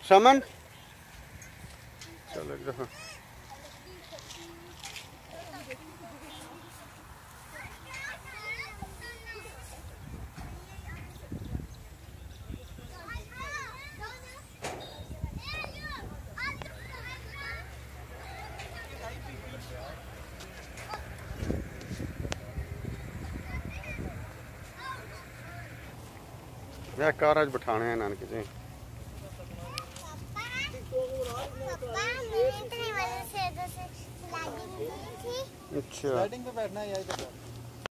समन चलो एक दफा मैं कार आज बिठाने हैं नानके से। अच्छा पे बैठना है